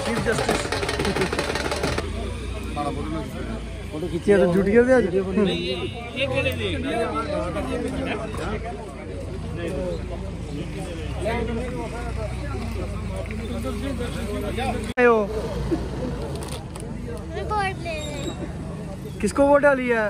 Chief justice photo खींची तो जुट गया आज किसको वोट डाली है?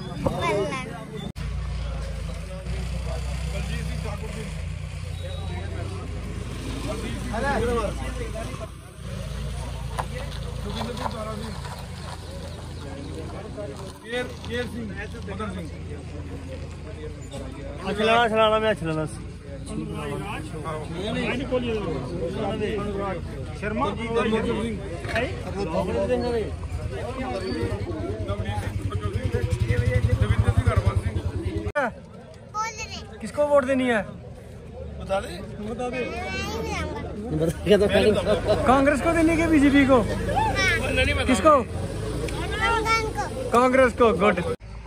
चलाना मैं चलाना शर्मा किसको वोट देनी है? बता दे कांग्रेस को देनी है बीजेपी को? किसको? कांग्रेस को। गुड।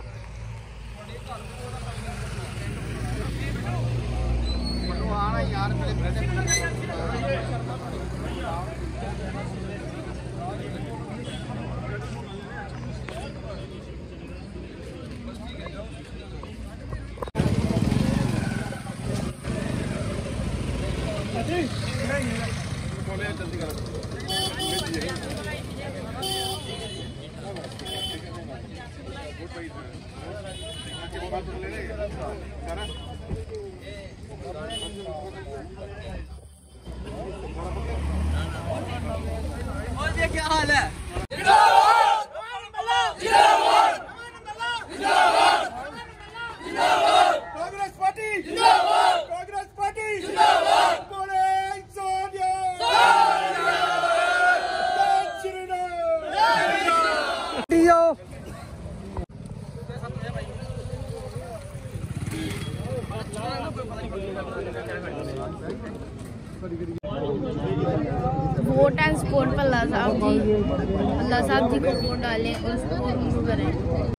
क्या हाल है? कांग्रेस पार्टी जिंदाबाद, कांग्रेस पार्टी जिंदाबाद, बोले Sonia vote and support Bhalla साहब जी, भल्ला साहब जी को वोट डालें और सपोर्ट उनको करें।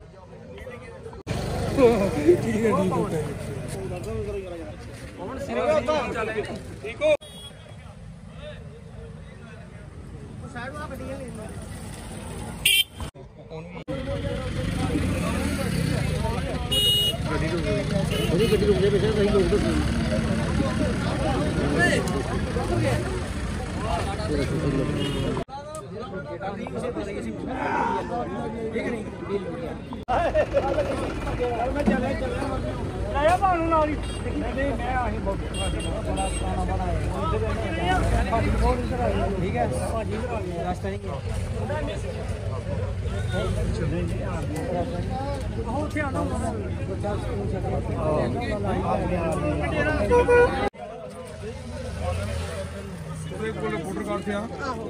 फोटो कार्ड थे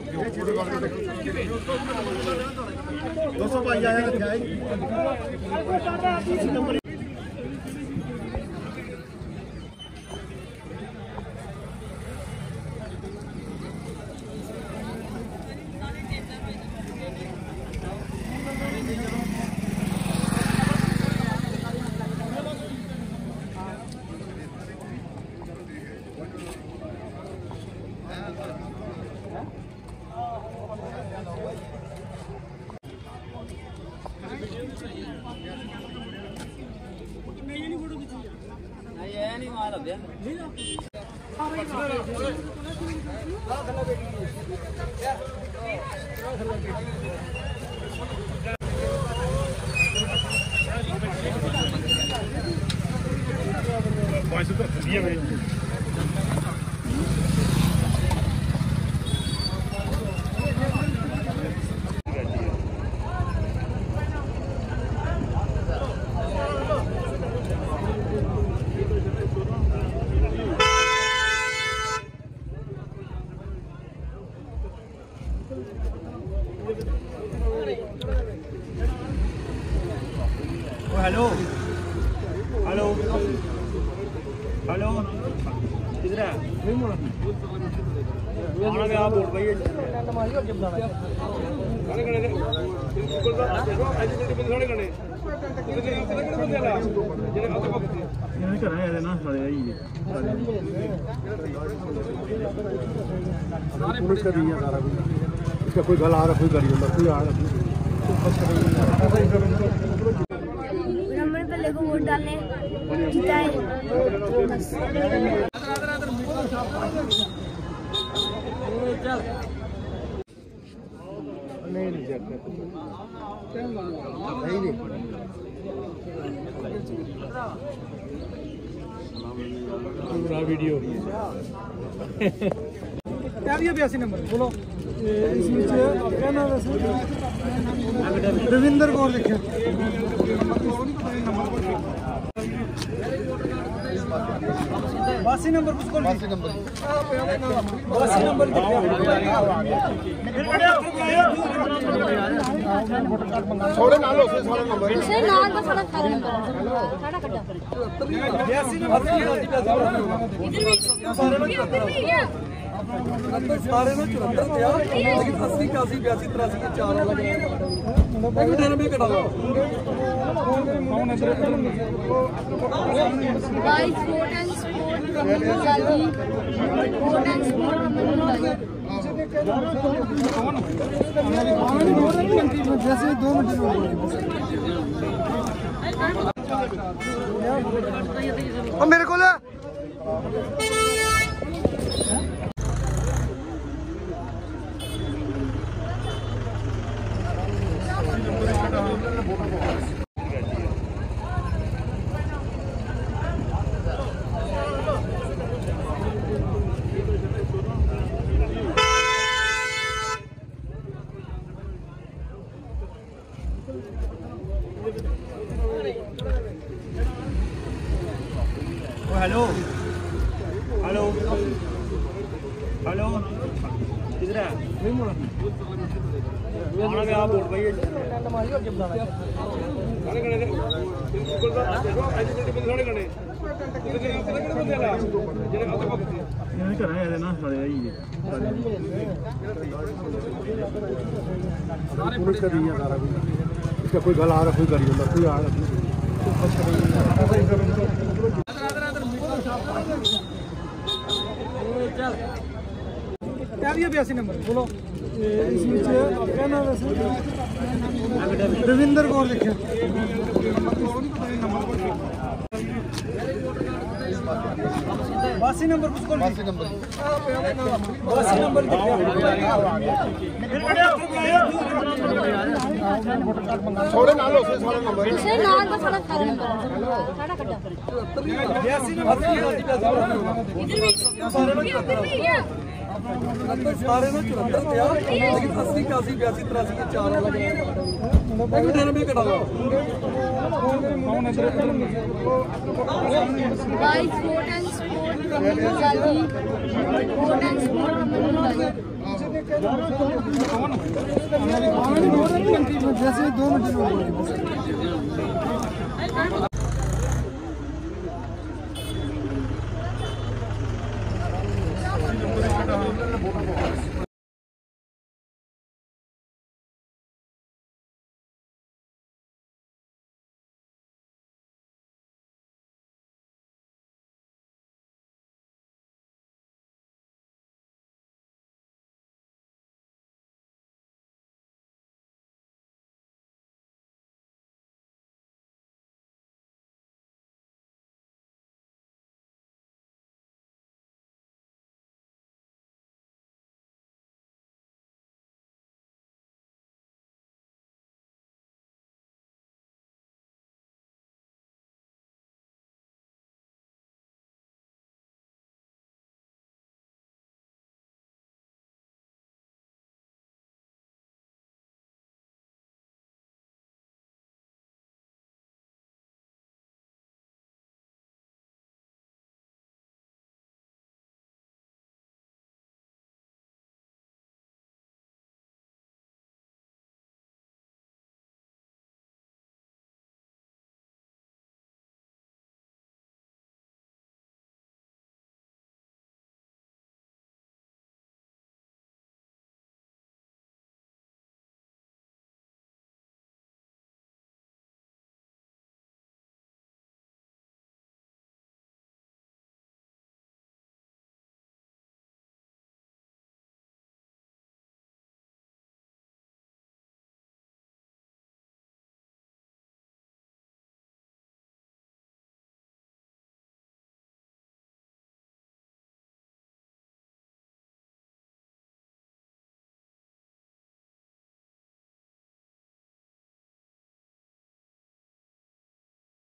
200 पाई आया हेलो हेलो हेलो किधर है? आना मैं आप वोट भाई खाने खाने बिल्कुल एजुकेटेड बंदे खाने खाने कितने बंदे ला जेने आते वक्त ये कर रहे हैं ना सारे यही सारे पुलिस का दिया सारा कुछ इसका कोई गल आ रहा, कोई करी कोई आ रहा। ब्राह्मण पहले को वोट डालने जिताए। नहीं चेक नहीं पूरा वीडियो क्या 82 नंबर बोलो। इसमें क्या नाम है सर? रविंदर कौर लिखे। 82 नंबर किसको? 82 नंबर 82 नंबर थोड़े ना लो सारे नंबर दूसरे नाल का सारा सारा नंबर सारा कटा 82 नंबर सारे में क्या सारे में 74 थे यार, लेकिन 80 81 82 83 के 4 अलग अलग एक दिन में कटा लो। गाइस वोट एंड सपोर्ट गाजी वोट एंड सपोर्ट जैसे 2 मिनट और मेरे को हेलो हेलो हेलो किधर है? आना मैं आप वोट भाई इसका कोई गल आ रहा, कोई करी कोई आ रहा। क्या 82 नंबर बोलो। इसमें क्या नाम है सर? रविंदर कौर लिखे। 82 नंबर किसको? 82 नंबर 82 नंबर थोड़े ना लो सारे नंबर दूसरे नाल का सारा सारा नंबर सारा कटा 82 नंबर सारे में क्या सारे में 74 थे यार, लेकिन 80 81 82 83 के 4 अलग अलग एक दिन में कटा लो। गाइस वोट एंड सपोर्ट गाजी वोट एंड सपोर्ट जैसे 2 मिनट